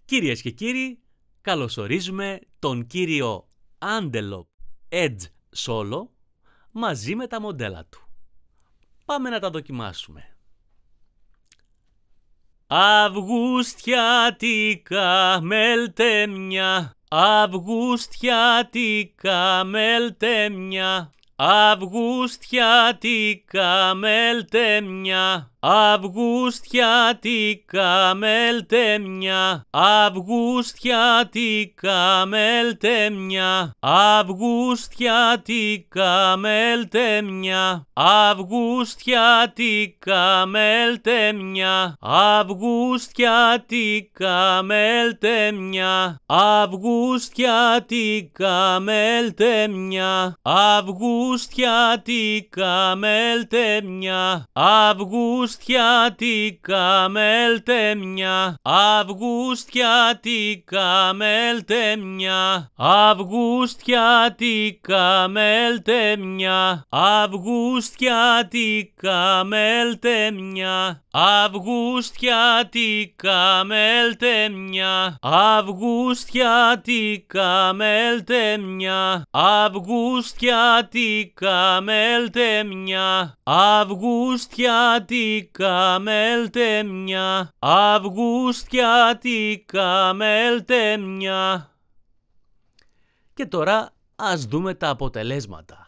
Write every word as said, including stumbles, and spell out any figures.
Κυρίες και κύριοι, καλωσορίζουμε τον κύριο Antelope Edge Solo μαζί με τα μοντέλα του. Πάμε να τα δοκιμάσουμε. Αυγούστιατικά μελτέμια, αυγούστιατικά μελτέμια, αυγούστιατικά μελτέμια, αυγούστιατικά μελτέμια, αυγούστιατικά μελτέμια, αυγούστιατικά μελτέμια, αυγούστιατικά μελτέμια, αυγούστιατικά μελτέμια, αυγούστιατικά μελτέμια, αυγούστιατικά μελτέμια, αυγούστιατικά μελτέμια, αυγούστιατικά μελτέμια, αυγούστιατικά μελτέμια, αυγούστιατικά μελτέμια, αυγούστιατικά μελτέμια, αυγούστιατικά μελτέμια, αυγούστιατικά μελτέμια, αυγούστιατικά μελτέμια, αυγούστιατικά μελτέμια. Και τώρα ας δούμε τα αποτελέσματα.